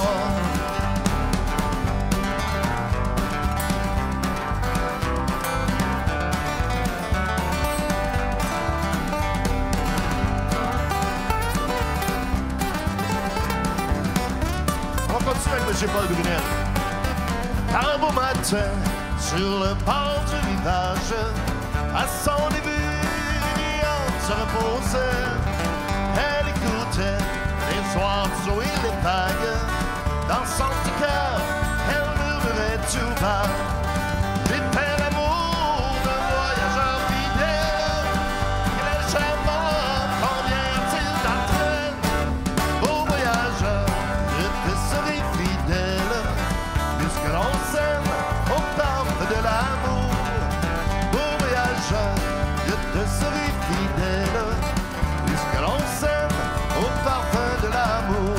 On continue avec M. Paul Brunel. Un beau matin, sur le bord du rivage, à son début, Liliane se reposait. Elle écoutait les oiseaux et les vagues. Dans son petit cœur, elle murmurait tout bas. J'ai fait l'amour d'un voyageur fidèle. Légèrement, combien-t-il d'entre elles? Beau voyageur, je te serai fidèle, puisque l'on s'aime au parfum de l'amour. Beau voyageur, je te serai fidèle, puisque l'on s'aime au parfum de l'amour.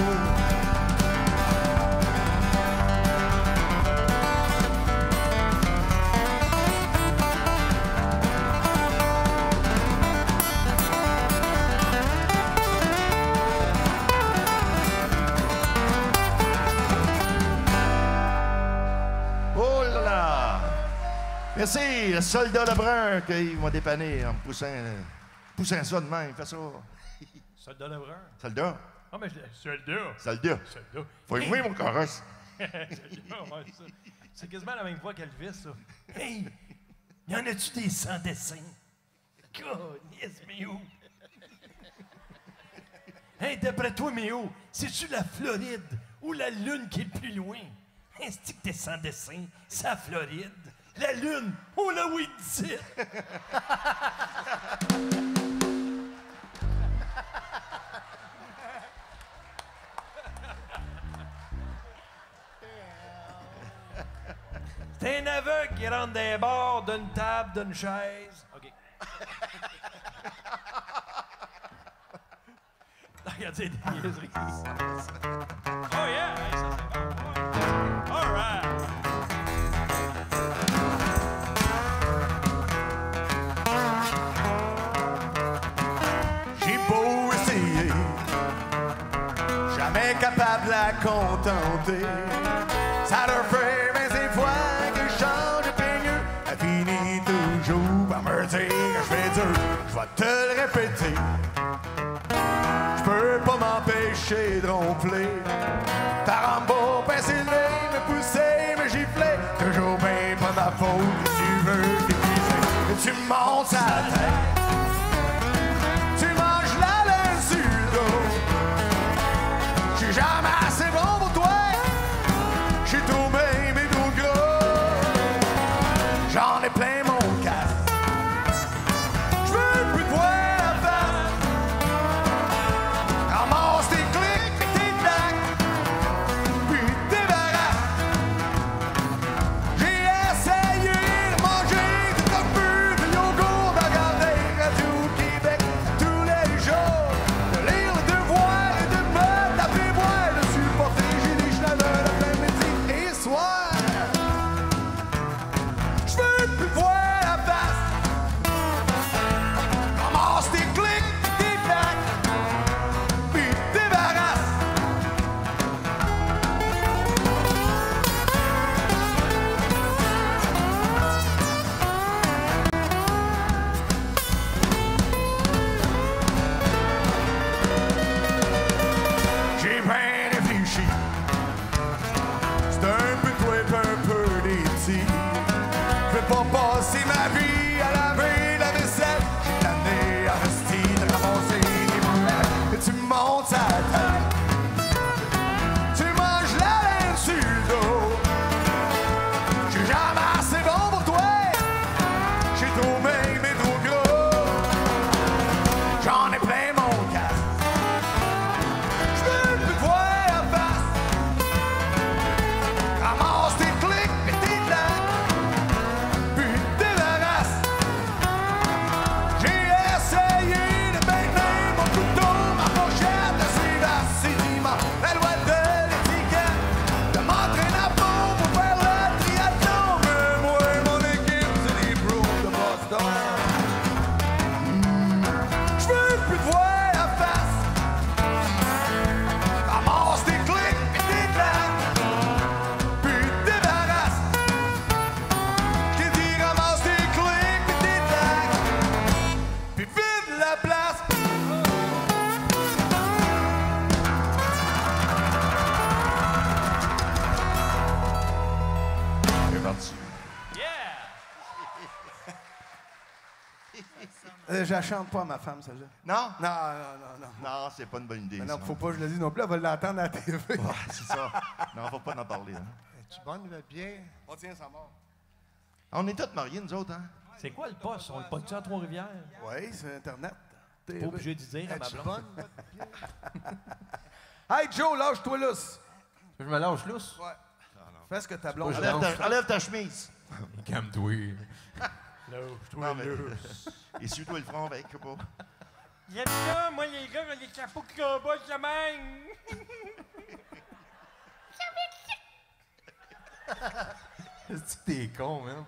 Oh là là! Merci, le soldat Lebrun qui m'a dépanné en me poussant, euh, poussant ça de même. Fais ça. Soldat Lebrun. Soldat? Ah, mais je l'ai- soldat. Soldat. Soldat. Faut aimer mon carrosse. Soldat, ouais, ça. C'est quasiment la même voix qu'Elvis, ça. Hey, y en a-tu des sans-dessins? Yes, Méo. Hey, d'après toi, Méo, c'est-tu la Floride ou la Lune qui est le plus loin? Est-ce que t'es sans dessin? C'est la Floride. La Lune, on l'a oui dit. T'es un aveugle qui rentre des bars d'une table, d'une chaise. OK. Regardez des niaiseries. Oh yeah! Hey, ça c'est bon. All right. J'ai beau essayer, jamais capable de la contenter. Ça leur fait vingt-cinq fois que je change de peigneux. Elle finit toujours par me dire que je fais dur. Je vais te le répéter. Je peux pas m'empêcher de ronfler. Tarambo, pincer le nez, me pousser, me gifler. Toujours bien pas ma faute que tu veux déguiser. Et tu me montes à la tête. Tu manges la laine sur le dos. J'suis jamais assez bon pour toi. J'suis trop bien, mais trop gros. J'en ai plein mon casque. J'veux plus te voir la face. Ramasse tes clics et tes claques. Puis te débarrasse. J'ai essayé de manger du tofu, du yogourt, de regarder Radio-Québec tous les jours. De lire le devoir et de me taper boire. De supporter, j'ai des chaleurs de plein midi et soir. J'veux plus te voir la face. Ramasse tes clics et tes claques. Puis te débarrasse. J'ai bien réfléchi. C'est un peu toi et un peu des petits. Je vais pas passer ma vie à laver la vaisselle. J'ai tanné à rester de ramasser les boulettes. Et tu me montes à la tête. Tu manges la laine sur le dos. J'suis jamais assez bon pour toi. J'ai trop bien, mais trop gros. J'en ai plein mon casque. J'veux plus te voir la face. Ramasse tes clics et tes claques. Puis te débarrasse. J'ai essayé de peigner mon couteau, ma fourchette, de suivre assidûment la loi de l'étiquette. De m'entraîner à fond pour faire le triathlon. Mais moi et mon équipe, c'est les pros de Boston. Je veux plus te voir la face. Ramasse tes clics et tes claques. Puis te débarrasse. Je t'ai dit ramasse tes clics et tes claques. Puis vide la place. C'est parti. Yeah! Euh, je la chante pas à ma femme, celle-là. Non? Non, non, non, non. Non, c'est pas une bonne idée. Mais non, ça. faut pas que je le dise non plus, elle va l'entendre à la T V. Ouais, c'est ça. Non, faut pas en parler. Hein. Es-tu bonne, va bien? On tient sa mort. On est tous mariés, nous autres, hein? C'est quoi le poste? On le pogne-tu à Trois-Rivières? Oui, c'est Internet. Pas obligé de dire à ma blonde. Hey Joe, lâche-toi lousse. Je me lâche lousse. Ouais. Fais ce que ta blonde pas fait. Enlève ta, enlève ta chemise. Calme-toi. Non, mais... Essuie-toi le front avec, pas. J'aime ça, moi, les gars, les chapeaux qui combattent de même. Est-ce que t'es con, man?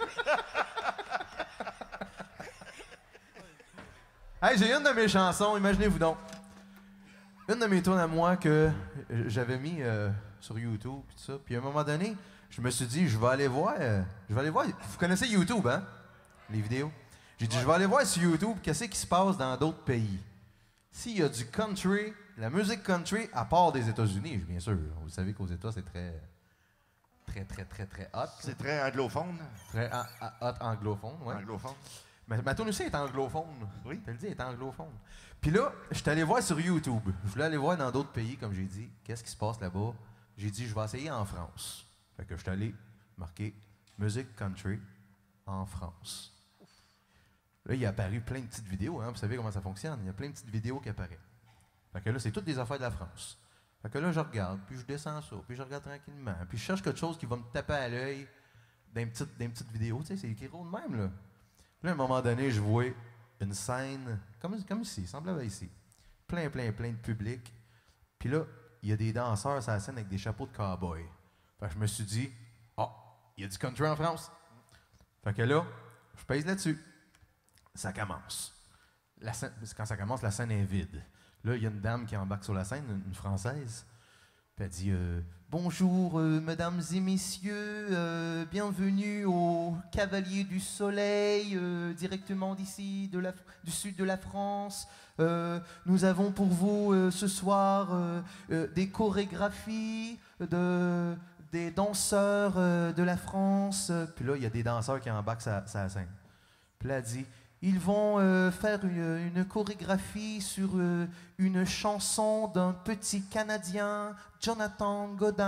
Hey, j'ai une de mes chansons, imaginez-vous donc. Une de mes tunes à moi que j'avais mis euh, sur YouTube et tout ça. Puis à un moment donné, je me suis dit, je vais aller voir. euh, je vais aller voir. Vous connaissez YouTube, hein? Les vidéos. J'ai dit, je vais aller voir sur YouTube qu'est-ce qui se passe dans d'autres pays. S'il y a du country, la musique country, à part des États-Unis, bien sûr. Vous savez qu'aux États, c'est très, très, très, très, très hot. C'est très anglophone. Très a- a- hot anglophone, ouais. Anglophone. Ma, ma tune aussi est anglophone. Oui. Je te le dis, elle est anglophone. Puis là, je suis allé voir sur YouTube. Je voulais aller voir dans d'autres pays, comme j'ai dit, qu'est-ce qui se passe là-bas. J'ai dit, je vais essayer en France. Fait que je suis allé marquer musique country en France. Là, il est apparu plein de petites vidéos, hein. Vous savez comment ça fonctionne. Il y a plein de petites vidéos qui apparaissent. Fait que là, c'est toutes des affaires de la France. Fait que là, je regarde, puis je descends ça, puis je regarde tranquillement, puis je cherche quelque chose qui va me taper à l'œil une petite, dans une petite vidéo, tu sais, c'est écrit de même, là. Puis là, à un moment donné, je vois une scène, comme, comme ici, semblable ici. Plein, plein, plein de public. Puis là, il y a des danseurs sur la scène avec des chapeaux de cow-boy. Fait que je me suis dit, ah, oh, il y a du country en France. Fait que là, je pèse là-dessus. Ça commence. La scène, quand ça commence, la scène est vide. Là, il y a une dame qui embarque sur la scène, une, une Française. Puis elle dit euh, « Bonjour, euh, mesdames et messieurs, euh, bienvenue au Cavalier du Soleil, euh, directement d'ici, de la, du sud de la France. Euh, nous avons pour vous euh, ce soir euh, euh, des chorégraphies de, des danseurs euh, de la France. » Puis là, il y a des danseurs qui embarquent sur sa scène. Puis là, elle dit « Ils vont euh, faire une, une chorégraphie sur euh, une chanson d'un petit Canadien, Jonathan Godin. »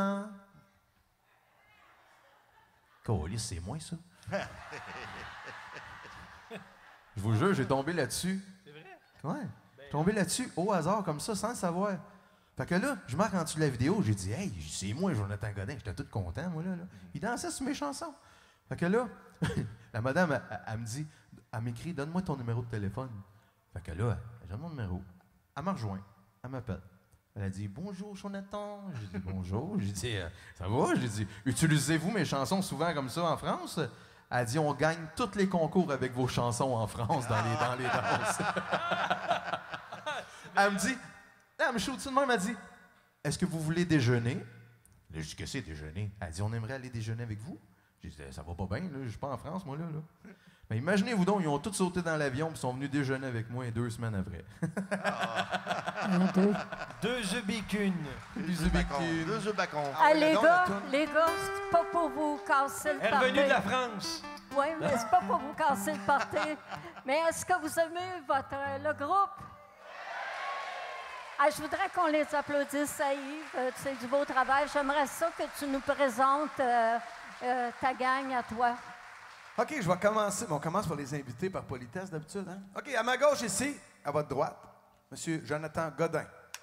Colis, c'est moi, ça. Je vous jure, j'ai tombé là-dessus. C'est vrai? Ouais. J'ai tombé là-dessus au hasard, comme ça, sans le savoir. Fait que là, je marque en dessous de la vidéo, j'ai dit « Hey, c'est moi, Jonathan Godin. » J'étais tout content, moi, là. là. Il dansait sur mes chansons. Fait que là, la madame, elle, elle, elle me dit, elle m'écrit, donne-moi ton numéro de téléphone. Fait que là, j'ai mon numéro. Elle m'a rejoint. Elle m'appelle. Elle a dit, bonjour, Jonathan. J'ai dit, bonjour. J'ai dit, ça va? J'ai dit, utilisez-vous mes chansons souvent comme ça en France? Elle a dit, on gagne tous les concours avec vos chansons en France dans les, dans les danses. Elle me dit, elle me shoot de même, elle m'a dit, est-ce que vous voulez déjeuner? Là, je dis, qu'est-ce que c'est déjeuner? Elle a dit, on aimerait aller déjeuner avec vous. J'ai dit, ça va pas bien, là, je suis pas en France, moi, là. là. Mais imaginez-vous donc, ils ont tous sauté dans l'avion et sont venus déjeuner avec moi deux semaines après. deux. Deux œufs bacon. Deux œufs bacon. Deux œufs bacon. Ah, les gars, les gars, c'est pas pour vous casser le Elle est party. revenue de la France. Oui, mais c'est pas pour vous casser le party. Mais est-ce que vous aimez votre, le groupe? Ah, je voudrais qu'on les applaudisse à Yves. Euh, c'est du beau travail. J'aimerais ça que tu nous présentes euh, euh, ta gang à toi. OK, je vais commencer. Bon, on commence par les invités par politesse d'habitude. Hein? OK, à ma gauche ici, à votre droite, M. Jonathan Godin.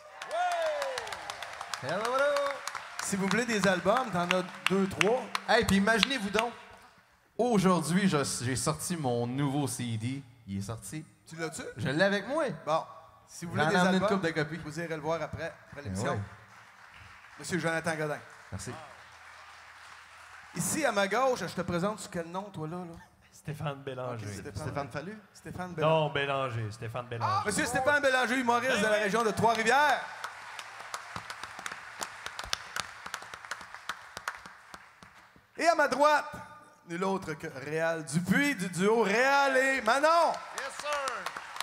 Ouais! Hello, hello! Si vous voulez des albums, t'en as deux, trois. Hey, puis imaginez-vous donc, aujourd'hui, j'ai sorti mon nouveau C D. Il est sorti. Tu l'as-tu? Je l'ai avec moi. Bon, si vous voulez J'en des ai amené albums, une couple de copies. vous irez le voir après, après l'émission. ouais. Monsieur Jonathan Godin. Merci. Ici, à ma gauche, je te présente sous quel nom, toi, là? là? Stéphane Bélanger. Okay, Stéphane, Stéphane Fallu? Stéphane Bélanger. Non, Bélanger. Stéphane Bélanger. Monsieur Stéphane Bélanger, humoriste de la région de Trois-Rivières. Et à ma droite, nul autre que Réal Dupuis du duo Réal et Manon. Yes, sir!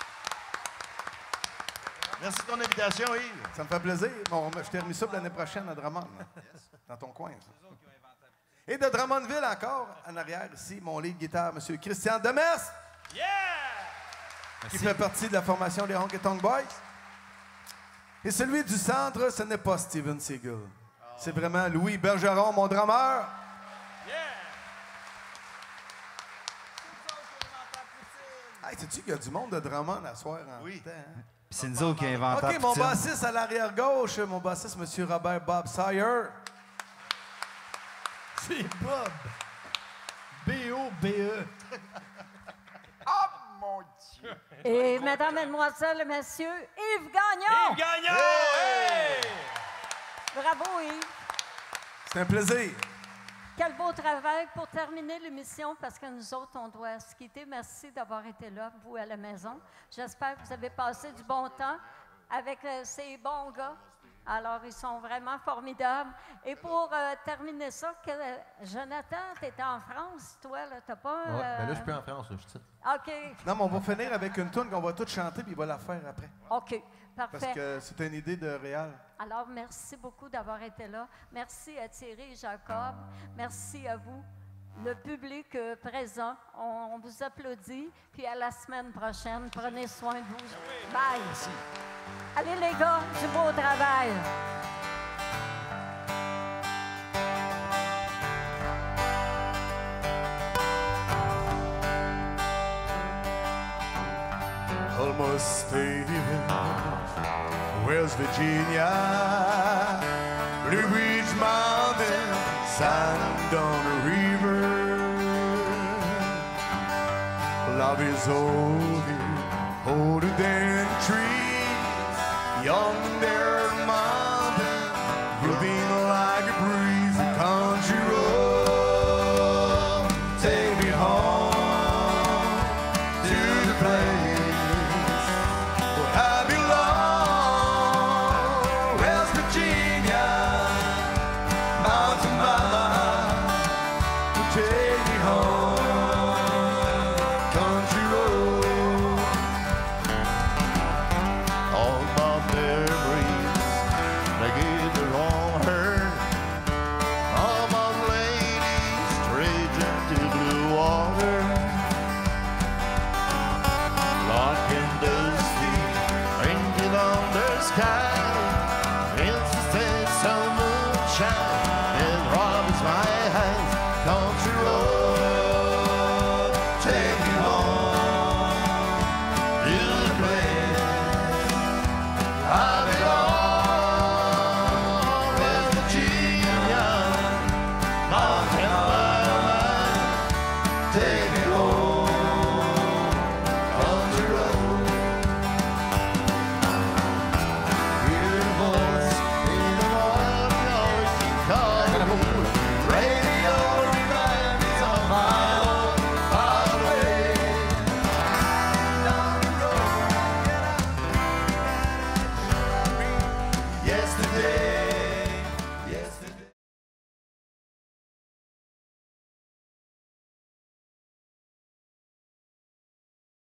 Merci de ton invitation, Yves. Ça me fait plaisir. Bon, je t'ai remis ça pour l'année prochaine à Drummond. Yes. Dans ton coin, ça. Et de Drummondville encore, en arrière ici, mon lead guitare, M. Christian Demers. Yeah! Qui fait partie de la formation des Honky Tonk Boys. Et celui du centre, ce n'est pas Steven Seagal. Oh. C'est vraiment Louis Bergeron, mon drummer. Yeah! Hey, sais-tu qu'il y a du monde de Drummond à soir en Oui. temps, hein? C'est nous autres qui inventons. OK, mon bassiste à l'arrière-gauche, mon bassiste, M. Robert Bob Sawyer. C'est Bob. B O B E. Oh, mon Dieu! Et mesdames, mesdemoiselles et messieurs, Yves Gagnon! Yves Gagnon! Hey! Bravo, Yves. C'est un plaisir. Quel beau travail pour terminer l'émission, parce que nous autres, on doit se quitter. Merci d'avoir été là, vous, à la maison. J'espère que vous avez passé du bon temps avec euh, ces bons gars. Alors, ils sont vraiment formidables. Et pour euh, terminer ça, que, euh, Jonathan, tu étais en France, toi, là, t'as pas... Ouais, euh, ben là, je suis plus en France, là, je suis titre. OK, Non, mais on va finir avec une tune qu'on va tous chanter, puis il va la faire après. OK, Parce parfait. que c'est une idée de Réal. Alors, merci beaucoup d'avoir été là. Merci à Thierry et Jacob. Merci à vous, le public euh, présent. On, on vous applaudit. Puis à la semaine prochaine. Prenez soin de vous. Bye. Merci. Allez, les gars, du beau travail. Almost Stadium, West Virginia, Blue Ridge Mountain, San Don River. love is older, older than trees, yonder mountain, moving like a breeze, a country road. Take me home to the place where I belong, West Virginia, Mountain Mama, take me home, country road. All my memories, they get the wrong hurt. All my ladies straight into blue water. Dark and dusty, painted on the sky. It's the sense of moonshine that robs my eyes. Country road, take me